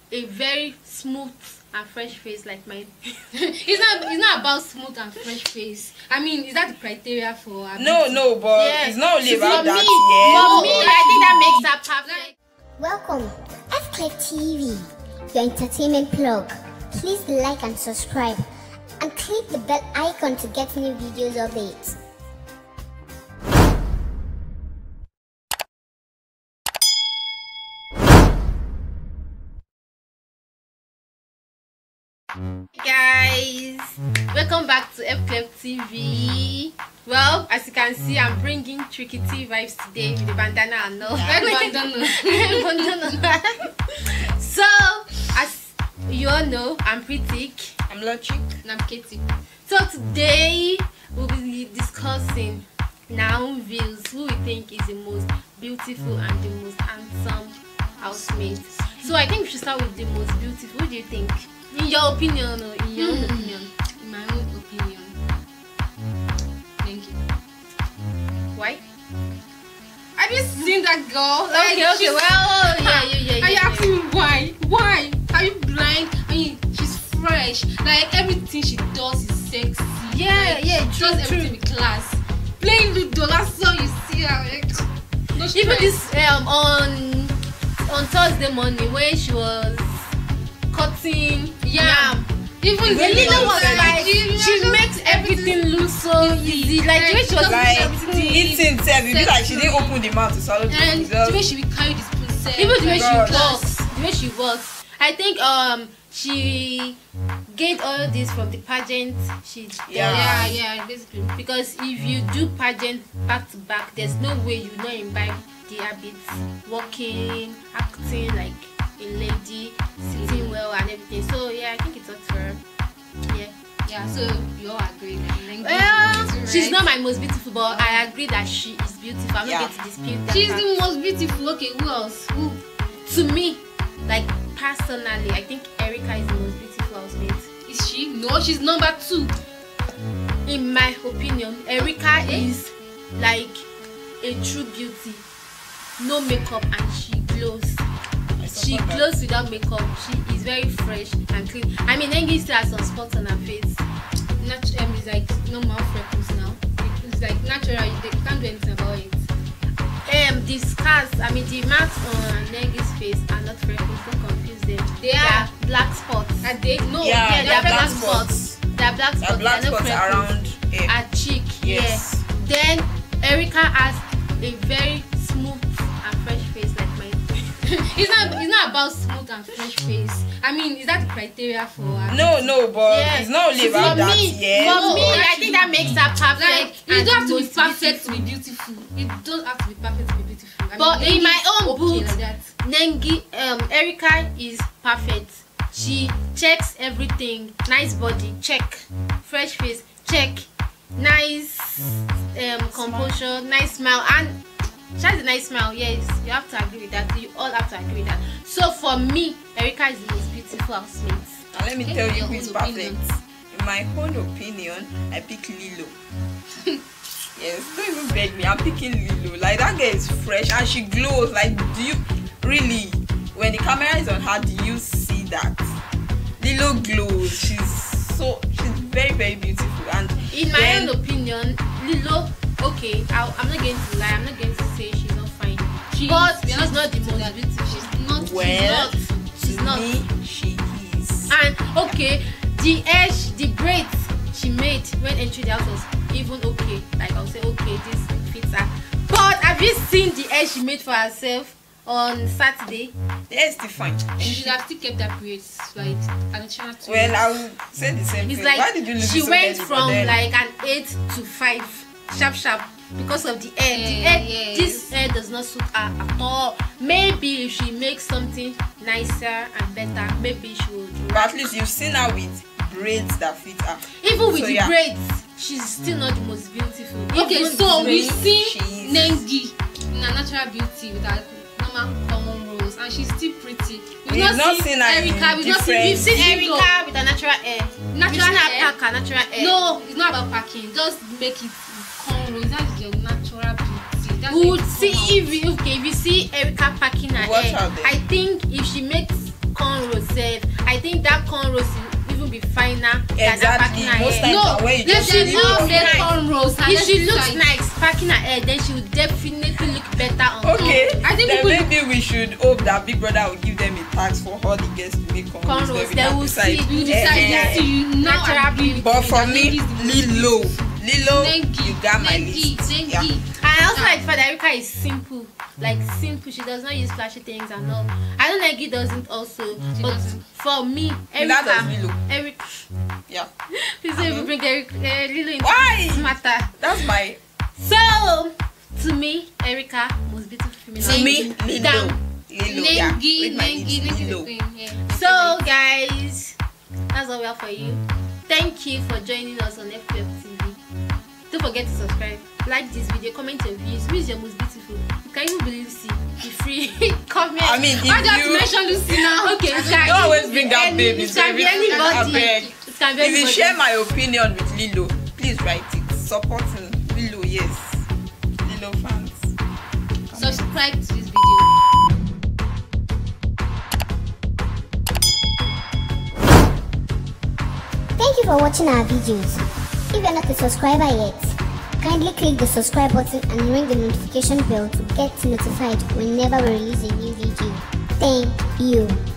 a very smooth and fresh face like mine. It's not about smooth and fresh face. I mean, is that the criteria for her? No, but it's not only about that. For me, I think that makes her perfect. Welcome to FClip TV, your entertainment plug. Please like and subscribe and click the bell icon to get new videos updates. Guys, welcome back to FClip TV. Well, as you can see, I'm bringing Tricky T vibes today with the bandana and all. Bandana. So, as you all know, I'm Pretty. I'm Logic. And I'm Katie. So today we'll be discussing Naum Views, who we think is the most beautiful and the most handsome housemate. So I think we should start with the most beautiful. Who do you think? In your opinion, or in your own opinion? In my own opinion. Thank you. Why? Have you seen that girl? Okay. Well, yeah. Are you asking me why? Why? Are you blind? I mean, she's fresh. Like everything she does is sexy. Yeah, She does everything with class. Playing Ludo, that's all you see her. No stress. Even this on Thursday morning when she was cutting yam. Even The Lilo was like like, she makes everything look so easy. Like the way she was Like eating itself, it be like she didn't open the mouth to swallow the and food. the way she will carry the spoon self. even the way she God. walks. The way she walks. I think she gained all this from the pageant she did. Yeah, basically. Because if you do pageant back to back, there's no way you not imbibe the habits, walking, acting like a lady, sitting well and everything. So yeah, I think it's up to her. Yeah, so you all agree then. Well, she's not my most beautiful, but I agree that she is beautiful. I'm not going to dispute that. She's fact. the most beautiful. Okay, who else? Who? To me, like personally, I think Erica is the most beautiful housemate. Is she? No, she's number 2. In my opinion, Erica is like a true beauty. No makeup and she glows. She glows without makeup. She is very fresh and clean. I mean, Nengi still has some spots on her face. It's like normal freckles now. It's like natural. You can't do anything about it. The scars, I mean, the marks on Nengi's face are not freckles. Don't confuse them. They are black spots. Are they? No. Yeah, they are black black spots. spots. They are black spots. There are black They are not spots freckles. around here. Her cheek. Yes. Yeah. Then Erica has a very smooth and fresh face like mine. It's not about smooth and fresh face. I mean, is that the criteria for her? No, but Yeah. it's not only about For that. me, Yeah. for me, I think that makes her perfect. Like, you and don't have to be most perfect beautiful. to be beautiful. You don't have to be perfect to be beautiful. I But mean, in my own okay book, like that. Nengi, Erica is perfect. She checks everything. Nice body, check. Fresh face, check. Nice composure, nice smile, and she has a nice smile. Yes, you have to agree with that. You all have to agree with that. So for me, Erica is the most beautiful housemate. Now let me Okay, tell you your who is own perfect. opinion. In my own opinion, I pick Lilo. Yes, don't even beg me. I'm picking Lilo. Like that girl is fresh and she glows. Like, do you really? When the camera is on her, do you see that? Lilo glows. She's very, very beautiful. And In my own opinion, Lilo, okay, I'm not going to lie. I'm not going to say she's not fine. But she's not the most beautiful. She's not. to me, she is. And okay, the braids she made when entering the house was even okay. Like I'll say, okay, this fits her. But have you seen the hair she made for herself on Saturday? Yes, the fine. She should have still kept that braids, like, and she had to. Well, I will say the same It's thing. like Why did you leave she it so went early, but from then- like an 8 to 5, sharp, because of the hair. The hair, Yes. this hair does not suit her at all. Maybe if she makes something nicer and better, maybe she would. But at least you've seen her with braids that fit her. Even with So, the yeah. braids, she's still not the most beautiful. Okay, Even so the we've braids, seen she's- Nengi in her natural beauty with her normal common rose, and she's still pretty. We've not seen her in Erica. We've not seen. different- We've seen Lilo. Erica with a natural hair. Natural We've seen hair. her pack her natural hair. No, it's not about packing. Just make it cornrows. That's your natural beauty. That's We would it see come out. if you see Erica packing her Watch hair. out there. I think if she makes cornrows, Exactly. her Most hair. times No, when you let just she leave now it make on. cornrows. If she looks nice packing her hair, then she will definitely look better on Okay, top. I think then people- maybe we should hope that Big Brother will give them a tax for all the girls to make cornrows. Cornrows, Then we they can will decide. see. You decide Eh, that you now Natural agree with But me for that me, ladies is Lilo, Nengi, you got my Nengi, list. Nengi. Yeah. I also like the fact that Erica is simple. Like simple. She does not use flashy things and all. I don't like it doesn't also. But doesn't. for me, That does Erica. Lilo. Yeah. Please don't even bring Lilo into Why? this matter. That's my. So to me, Erica, most beautiful female. To me, Lilo. Down. Lilo, yeah. Nengi, Read my Nengi, list, Nengi, Lilo. yeah. So guys, that's all we have for you. Thank you for joining us on FPF TV. Don't forget to subscribe, like this video, comment your views. Who is your most beautiful? You can even believe Lucy. Be free. Comment. I mean, Why do you have if to you mention Lucy now? Okay, it can don't always even bring be that any- baby, It can be baby. anybody. Abeg. It can be if you anybody. share my opinion with Lilo, please write it. Supporting Lilo, yes. Lilo fans. Subscribe to this video. Thank you for watching our videos. If you're not a subscriber yet, kindly click the subscribe button and ring the notification bell to get notified whenever we release a new video. Thank you.